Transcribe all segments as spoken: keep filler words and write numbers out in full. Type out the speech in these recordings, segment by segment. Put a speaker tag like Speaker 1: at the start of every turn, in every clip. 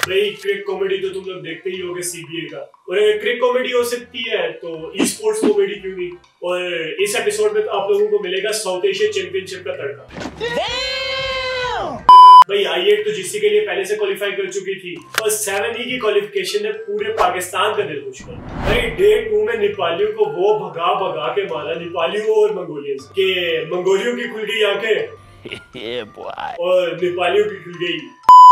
Speaker 1: भाई क्रिक कॉमेडी तो तुम लोग देखते ही होगे सीबीए का, और अगर क्रिक कॉमेडी हो सकती है तो ई स्पोर्ट्स कॉमेडी क्यों नहीं। और इस एपिसोड में तो आप लोगों को मिलेगा साउथ एशिया चैंपियनशिप का तड़का। भाई आई एट तो जीसी के लिए पहले से क्वालिफाई कर चुकी थी और सेवन ई की क्वालिफिकेशन ने पूरे पाकिस्तान का दिल खुश कर। भाई डे टू में नेपालियों को वो भगा भगा के मारा, नेपालियों और मंगोलियंस के। मंगोलियों की खुल गई आंखें और नेपालियों की खुल गई।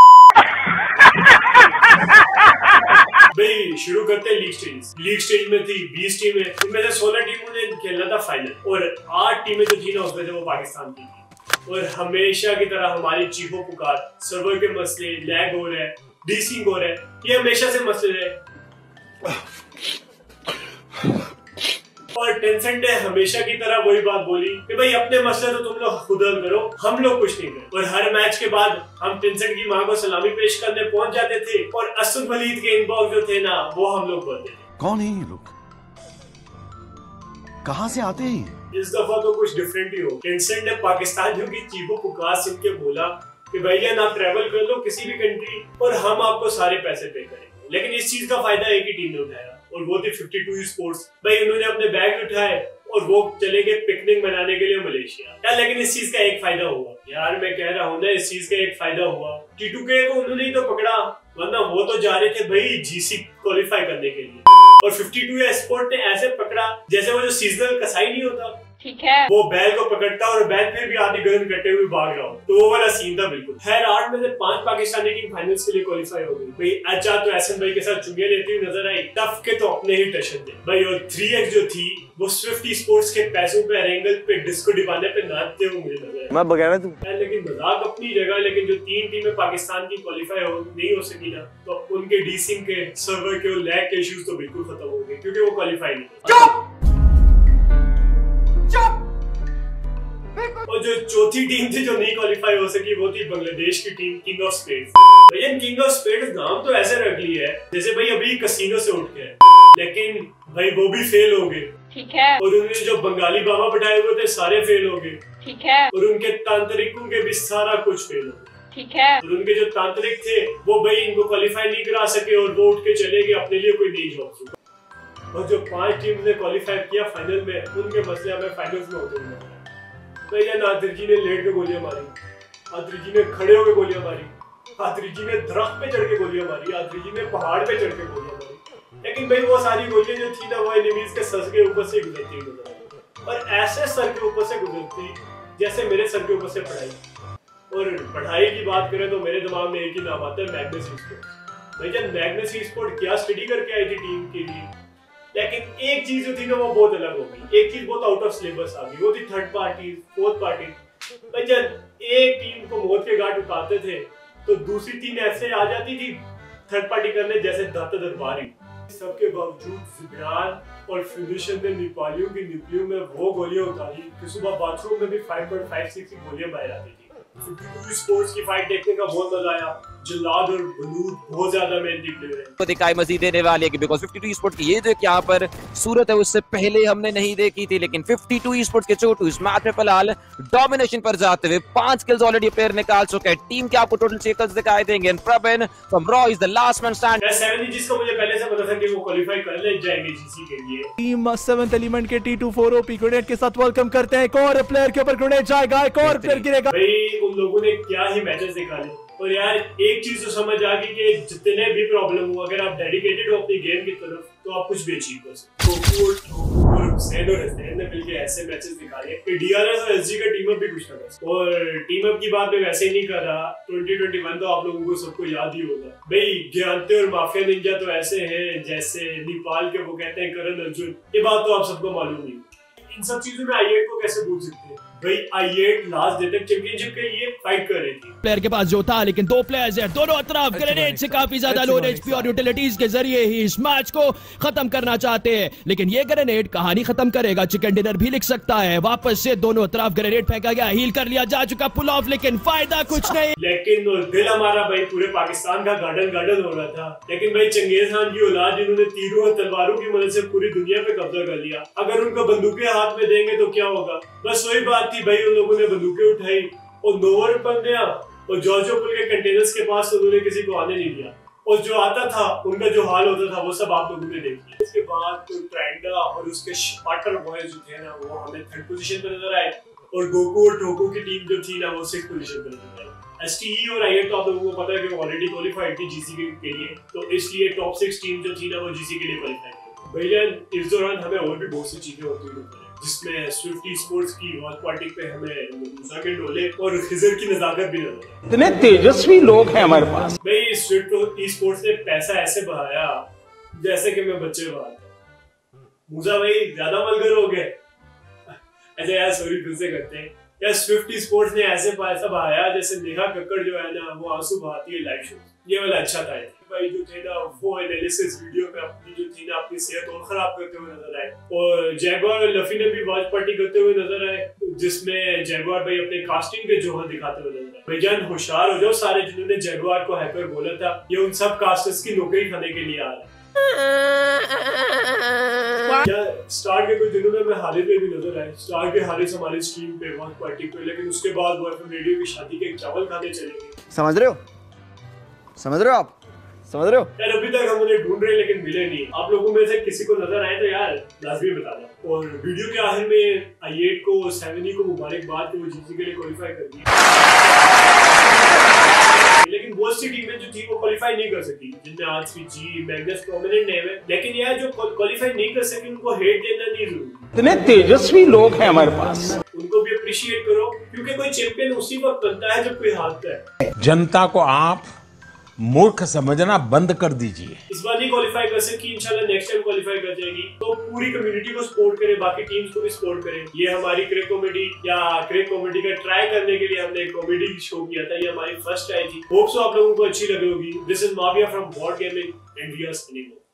Speaker 1: भाई शुरू करते हैं लीग स्टेज। लीग स्टेज में थी बीस टीमें, उनमें से सोलह टीमों ने खेलना था फाइनल और आठ टीमें जो थी ना उसमें से वो पाकिस्तान की थी। और हमेशा की तरह हमारी चीखों पुकार, सर्वर के मसले, लैग हो रहा है, डीसिंग हो रहा है, ये हमेशा से मसले रहे। और टेंसेंट ने हमेशा की तरह वही बात बोली कि भाई अपने मसले तो तुम लोग खुद हल करो, हम लोग कुछ नहीं करें। और हर मैच के बाद हम टेंसेंट की मां को सलामी पेश करने पहुंच जाते थे और असद वलीद के इनबॉक्स जो थे ना वो हम लोग बोलते थे।
Speaker 2: कौन है ये लोग, कहां से आते हैं?
Speaker 1: इस दफा तो कुछ डिफरेंट ही हो। टेंसेंट ने पाकिस्तानियों की चीखों पुकार सुन के बोला कि भैया ना ट्रेवल कर लो किसी भी कंट्री और हम आपको सारे पैसे पे करेंगे। लेकिन इस चीज का फायदा एक ही टीम ने उठाया और वो थी फिफ्टी टू स्पोर्ट्स। भाई उन्होंने अपने बैग उठाए और वो चले गए पिकनिक मनाने के लिए मलेशिया। यार लेकिन इस चीज का एक फायदा हुआ, यार मैं कह रहा हूँ ना इस चीज का एक फायदा हुआ। टी टू के को उन्होंने ही तो पकड़ा, वरना वो तो जा रहे थे भाई जीसी क्वालिफाई करने के लिए। और फिफ्टी टू स्पोर्ट ने ऐसे पकड़ा जैसे वो जो सीजनल कसाई नहीं होता, ठीक है, वो बैल को पकड़ता और बैल फिर भी आधी गर्दन कटे हुए भाग रहा हो, तो वो वाला सीन था बिल्कुल। खैर आठ में से पांच पाकिस्तानी टीम फाइनल्स के लिए क्वालिफाई हो गई। भाई अच्छा तो एहसन भाई के साथ चुंगियां लेती हुई नजर आई, टफ के तो अपने ही टशन थे भाई। और थ्री एक्स जो थी वो स्विफ्ट स्पोर्ट्स के पैसों पे एंगल पे डिस्को डिबाने पे नाचते हुए मुझे नजर आया। मैं बगैर तू लेकिन मजाक अपनी जगह, लेकिन जो तीन टीमें पाकिस्तान की क्वालिफाई हो नहीं हो सकी ना, तो उनके डीसिंग के, सर्वर के और लैग के इश्यूज तो बिल्कुल खत्म हो गए क्योंकि वो क्वालिफाई नहीं। और जो चौथी टीम थी जो नहीं क्वालिफाई हो सकी वो थी बांग्लादेश की टीम, किंग ऑफ स्पेड्स। भैया किंग ऑफ स्पेड्स नाम तो ऐसे रख ली है जैसे भाई अभी कसीनो से उठ के, लेकिन भाई वो भी फेल हो गए, ठीक है। और उन्होंने जो बंगाली बाबा बैठाए हुए थे सारे फेल हो गए, ठीक है। और उनके तांत्रिकों के भी सारा कुछ फेल हो गया, ठीक है। और उनके जो तांत्रिक थे वो भाई इनको क्वालिफाई नहीं करा सके और वो उठ के चले गए अपने लिए कोई नई जॉब। और जो पांच टीम ने क्वालिफाई किया फाइनल में, उनके मसले हमें फाइनल्स में होते हैं। भैया नादिर जी ने लेट के गोलियां मारी, आदिर जी ने खड़े होकर गोलियां मारी, आदिर जी ने दरख्त पे चढ़ के गोलियां मारी, आदिर जी ने पहाड़ पे चढ़ के गोलियां मारी। लेकिन भाई वो सारी गोलियां जो थी ना वो एनिमीज के सर के ऊपर से गुजरती गुजरती और ऐसे सर के ऊपर से गुजरती जैसे मेरे सर के ऊपर से पढ़ाई। और पढ़ाई की बात करें तो मेरे दिमाग में एक ही नाम आता है, मैग्नस ई स्पोर्ट्स। भाई जब मैग्नस ई स्पोर्ट्स क्या स्टडी करके आई थी टीम के लिए, लेकिन एक चीज जो थी ना वो बहुत अलग हो गई, एक चीज बहुत आउट ऑफ सिलेबस आ गई, वो थी थर्ड पार्टी, फोर्थ पार्टी। भाई जब एक टीम को मौत के घाट उतारते थे तो दूसरी टीम ऐसे आ जाती थी थर्ड पार्टी करने जैसे दाता दरबारी। सबके बावजूद जिब्रान और फिनिशर ने नेपालियों की निपलियों में वो गोलियां उतारी कि सुबह बाथरूम में भी फाइव पॉइंट फाइव सिक्स की गोलियां बाहर आती थी। फिफ्टी टू स्पोर्ट्स की फाइट देखने का बहुत मजा आया। जल्लाद और बलूद बहुत ज्यादा मेहनती प्लेयर हैं।
Speaker 3: तो दिखाई मजीद देने वाली है कि बिकॉज़ फिफ्टी टू स्पोर्ट्स की ये जो यहाँ पर सूरत है उससे पहले हमने नहीं देखी थी, लेकिन फिफ्टी टू स्पोर्ट्स के छोटू इस मैच में फिलहाल डोमिनेशन पर जाते हुए पांच किल्स ऑलरेडी प्लेयर निकाल चुके हैं। टीम के आपको टोटल छह किल्स दिखाई देंगे। Praveen from raw is the last man standing.
Speaker 1: Seven जिसको मुझे पहले से पता था कि वो क्वालीफाई कर ले जाएंगे जीसी के लिए।
Speaker 4: टीम सेवंथ एलिमेंट के T two four OP grenade के साथ वेलकम करते हैं। एक और प्लेयर के ऊपर ग्रेनेड जाएगा, एक और प्लेयर गिरेगा।
Speaker 1: भाई उन लोगों ने क्या ही मैचेस दिखाए। और यार एक चीज तो समझ आ गई कि जितने भी प्रॉब्लम हो अगर आप डेडिकेटेड हो अपनी गेम की तरफ तो आप कुछ भी अचीव कर सकते हो। और हुसैन और हसनैन ने मिलकर ऐसे मैचेस दिखाए कि डीआरएस और एसजी का टीम अप भी कुछ ना कर। और टीम अप की बात मैं वैसे ही नहीं कर रहा, ट्वेंटी ट्वेंटी वन तो आप लोगों को सबको याद ही होगा। भाई ज्ञानते और माफिया निंजा तो ऐसे हैं जैसे नेपाल के वो कहते हैं करण अर्जुन। ये बात तो आप सबको मालूम ही। इन सब चीजों में आई एट को कैसे भूल सकते हैं। भाई आई एट लास्ट डे तक चैंपियनशिप के लिए फाइट कर रही थी।
Speaker 4: प्लेयर के पास जो था, लेकिन दो प्लेयर्स हैं दोनों तरफ ग्रेनेड से काफी ज्यादा लो एचपी और यूटिलिटीज के जरिए ही इस मैच को खत्म करना चाहते हैं। लेकिन ये ग्रेनेड कहानी खत्म करेगा, चिकन डिनर भी लिख सकता है। वापस से दोनों तरफ ग्रेनेड फेंका गया, हील कर लिया जा चुका, पुल ऑफ, लेकिन फायदा कुछ नहीं।
Speaker 1: लेकिन दिल हमारा भाई पूरे पाकिस्तान का गार्डन गार्डन हो रहा था। लेकिन भाई चंगेज खान की औलाद जिन्होंने तीरों और तलवारों की मदद से पूरी दुनिया पे कब्जा कर लिया, अगर उनको बंदूकें हाथ में देंगे तो क्या होगा। बस वही बात थी भाई, उन लोगों ने बंदूकें उठाई और नोवर बन गया और जॉर्जो पुल के कंटेनर्स के पास उन्होंने किसी को आने नहीं दिया और जो आता था उनका जो हाल होता था वो सब आप लोगों ने देख लिया। उसके बाद तो ट्रायंगा और उसके स्पार्टर बॉयज जो थे ना वो हमें थर्ड पोजीशन पे नजर आए और गोकू और टोकू की टीम जो थी ना वो सिक्स्थ पोजीशन पे नजर आई। एसटीई और आईएट तो आप लोगों को पता है कि वो ऑलरेडी क्वालिफाइड थी जीसी के लिए, तो इसलिए टॉप सिक्स टीम जो थी ना वो जीसी के लिए क्वालिफाई थी। भैया इस दौरान हमें और भी बहुत सी चीजें होती हुई जिसमें स्विफ्ट ई स्पोर्ट्स की वॉच पार्टी पे हमें मूसा के डोले और खिजर की नजाकत भी नजर आई।
Speaker 2: इतने तेजस्वी लोग हैं हमारे पास।
Speaker 1: भाई स्विफ्ट ई स्पोर्ट्स ने पैसा ऐसे बहाया जैसे कि मैं बच्चे बहाता। मूसा भाई ज्यादा मलगर हो गए। अच्छा यार सॉरी फिर से करते हैं यार। स्विफ्ट ई स्पोर्ट्स ने ऐसे पैसा बहाया जैसे नेहा कक्कड़ जो है ना वो आंसू बहाती है लाइव शो। ये वाला अच्छा था भाई जो थे ना वो एनालिसिस वीडियो पे अपनी जो थी ना अपनी सेहत और खराब करते हुए नजर आए। और जैगवार और लफी ने भी वॉच पार्टी करते हुए नजर आए जिसमें जैगवार भाई अपने कास्टिंग के जोहर दिखाते हुए नजर आए। भाईजान होशियार हो जाओ सारे जिन्होंने जैगवार को हैकर बोला था, ये उन सब कास्टर्स की नौकरी खाने के लिए आ रहा है। स्टार के कुछ दिनों में मैं हारिस पे भी नजर आए। स्टार के हारिस हमारी स्ट्रीम पे वॉच पार्टी पे, लेकिन उसके बाद वो एफएम रेडियो की शादी के चावल खाने चले गए।
Speaker 5: समझ रहे हो समझ रहे हो आप समझ रहे हो
Speaker 1: यार अभी तक हम उन्हें ढूंढ रहे हैं लेकिन मिले नहीं। आप लोगों में से किसी को नजर आए तो यार लाजमी बता दो। और वीडियो के आखिर में आई एट को सेवन को मुबारकबाद कि वो जीसी के लिए क्वालिफाई कर दिया, लेकिन बहुत सी टीमें जो थी वो क्वालिफाई नहीं कर सकी, जिनमें आरसीजी मैग्नस प्रोमिनेंट नेम है। लेकिन यार जो क्वालिफाई नहीं कर सके उनको हेट देना नहीं जरूरी।
Speaker 2: इतने तेजस्वी लोग हैं हमारे पास,
Speaker 1: उनको भी अप्रिशिएट करो क्योंकि कोई चैंपियन उसी वक्त बनता है जब कोई हारता है।
Speaker 2: जनता को आप मूर्ख समझना बंद कर दीजिए।
Speaker 1: इस बार नहीं क्वालिफाई कर सकी, इंशाल्लाह नेक्स्ट टाइम क्वालिफाई कर जाएगी। तो पूरी कम्युनिटी को सपोर्ट करें, बाकी टीम्स को भी सपोर्ट करें। ये हमारी क्रिक कॉमेडी या क्रिक कॉमेडी का ट्राई करने के लिए हमने एक कॉमेडी शो किया था, ये हमारी फर्स्ट आई थी। होप सो आप लोगों को अच्छी लगी होगी। This is Mavia from board gaming and we are signing of.